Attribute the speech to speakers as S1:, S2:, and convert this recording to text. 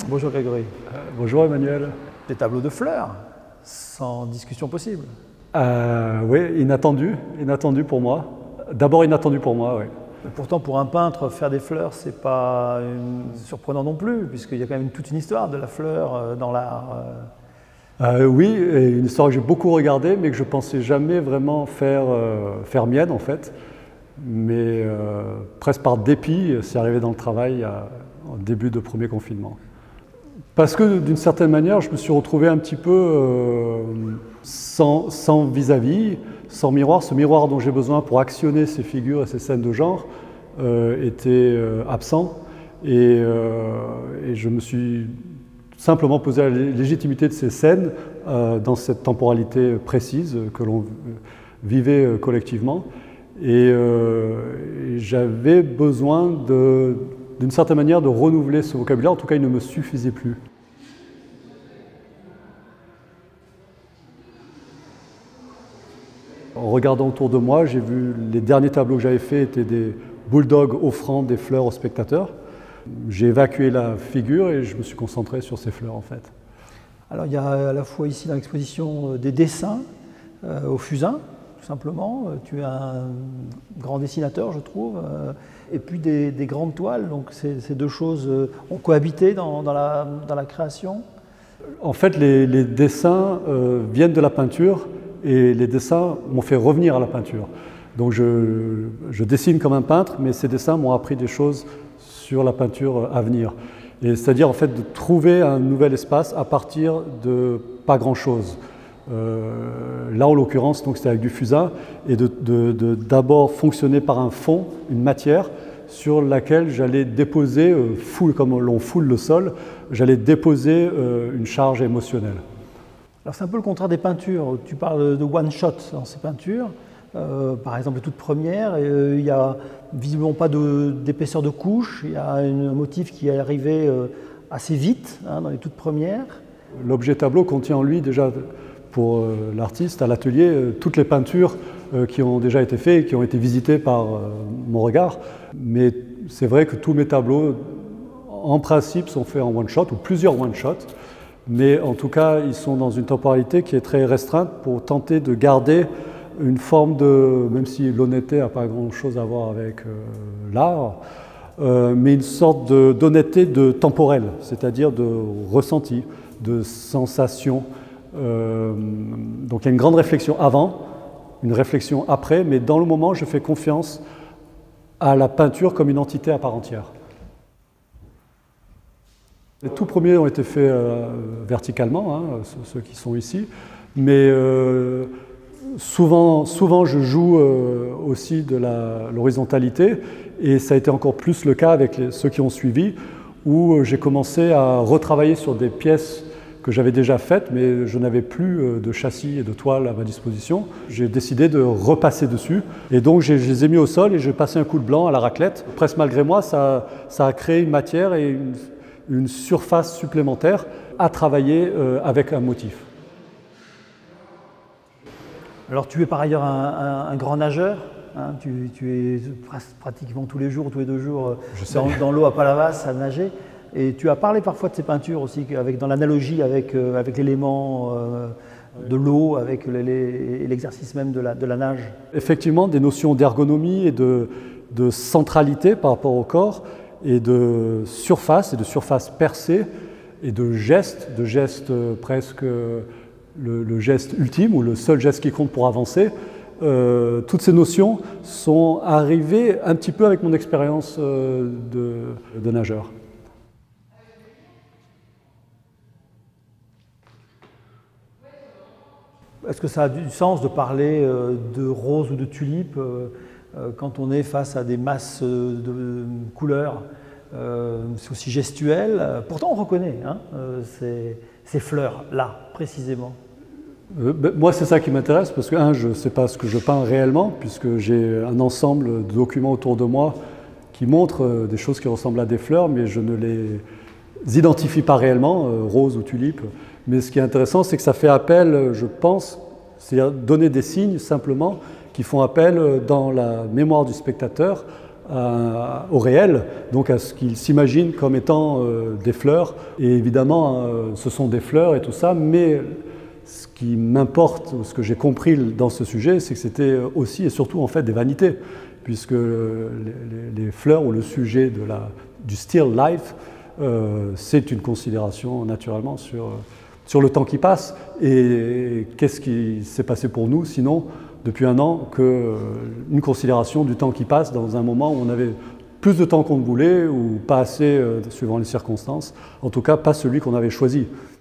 S1: Bonjour Grégory.
S2: Bonjour Emmanuel.
S1: Des tableaux de fleurs, sans discussion possible.
S2: Oui, inattendu pour moi. D'abord inattendu pour moi, oui.
S1: Pourtant, pour un peintre, faire des fleurs, c'est pas surprenant non plus, puisqu'il y a quand même toute une histoire de la fleur dans l'art.
S2: Oui, et une histoire que j'ai beaucoup regardée, mais que je pensais jamais vraiment faire mienne en fait. Mais presque par dépit, c'est arrivé dans le travail au début de premier confinement. Parce que d'une certaine manière, je me suis retrouvé un petit peu sans vis-à-vis, sans miroir. Ce miroir dont j'ai besoin pour actionner ces figures et ces scènes de genre était absent. Et je me suis simplement posé la légitimité de ces scènes dans cette temporalité précise que l'on vivait collectivement. Et j'avais besoin d'une certaine manière de renouveler ce vocabulaire, en tout cas il ne me suffisait plus. En regardant autour de moi, j'ai vu les derniers tableaux que j'avais faits étaient des bulldogs offrant des fleurs aux spectateurs. J'ai évacué la figure et je me suis concentré sur ces fleurs en fait.
S1: Alors il y a à la fois ici dans l'exposition des dessins au fusain, tout simplement. Tu es un grand dessinateur, je trouve. Et puis des grandes toiles, donc ces deux choses ont cohabité dans la création.
S2: En fait, les dessins viennent de la peinture et les dessins m'ont fait revenir à la peinture. Donc je dessine comme un peintre, mais ces dessins m'ont appris des choses sur la peinture à venir. C'est-à-dire en fait de trouver un nouvel espace à partir de pas grand-chose. Là en l'occurrence c'était avec du fusain et d'abord fonctionner par un fond, une matière sur laquelle j'allais déposer, comme l'on foule le sol, j'allais déposer une charge émotionnelle.
S1: Alors c'est un peu le contraire des peintures. Tu parles de one shot dans ces peintures. Par exemple, les toutes premières, il n'y a visiblement pas d'épaisseur de couche, il y a un motif qui est arrivé assez vite dans les toutes premières.
S2: L'objet tableau contient en lui déjà, pour l'artiste à l'atelier, toutes les peintures qui ont déjà été faites et qui ont été visitées par mon regard. Mais c'est vrai que tous mes tableaux, en principe, sont faits en one-shot ou plusieurs one-shots. Mais en tout cas, ils sont dans une temporalité qui est très restreinte pour tenter de garder une forme de, même si l'honnêteté n'a pas grand-chose à voir avec l'art, mais une sorte d'honnêteté temporelle, c'est-à-dire de ressenti, de sensation. Donc il y a une grande réflexion avant, une réflexion après, mais dans le moment, je fais confiance à la peinture comme une entité à part entière. Les tout premiers ont été faits verticalement, ceux qui sont ici, mais souvent je joue aussi de l'horizontalité, et ça a été encore plus le cas avec ceux qui ont suivi, où j'ai commencé à retravailler sur des pièces que j'avais déjà faites, mais je n'avais plus de châssis et de toile à ma disposition. J'ai décidé de repasser dessus, et donc je les ai mis au sol et j'ai passé un coup de blanc à la raclette. Presque malgré moi, ça a créé une matière et une surface supplémentaire à travailler avec un motif.
S1: Alors tu es par ailleurs un grand nageur, hein, tu es pratiquement tous les jours, tous les 2 jours dans l'eau à Palavas à nager. Et tu as parlé parfois de ces peintures aussi, dans l'analogie avec l'élément de l'eau, avec l'exercice même de la nage.
S2: Effectivement, des notions d'ergonomie et de centralité par rapport au corps, et de surface percée, et de geste presque le geste ultime, ou le seul geste qui compte pour avancer. Toutes ces notions sont arrivées un petit peu avec mon expérience de nageur.
S1: Est-ce que ça a du sens de parler de rose ou de tulipe quand on est face à des masses de couleurs? C'est aussi gestuel. Pourtant, on reconnaît ces fleurs-là, précisément.
S2: Moi, c'est ça qui m'intéresse, parce que, je ne sais pas ce que je peins réellement, puisque j'ai un ensemble de documents autour de moi qui montrent des choses qui ressemblent à des fleurs, mais je ne les identifie pas réellement, rose ou tulipe. Mais ce qui est intéressant, c'est que ça fait appel, je pense, c'est-à-dire donner des signes simplement qui font appel dans la mémoire du spectateur au réel, donc à ce qu'ils s'imaginent comme étant des fleurs. Et évidemment, ce sont des fleurs et tout ça, mais ce qui m'importe, ce que j'ai compris dans ce sujet, c'est que c'était aussi et surtout en fait des vanités, puisque les fleurs ou le sujet du still life, c'est une considération naturellement sur le temps qui passe. Et qu'est-ce qui s'est passé pour nous, sinon, depuis un an, qu'une considération du temps qui passe dans un moment où on avait plus de temps qu'on ne voulait, ou pas assez, suivant les circonstances, en tout cas pas celui qu'on avait choisi.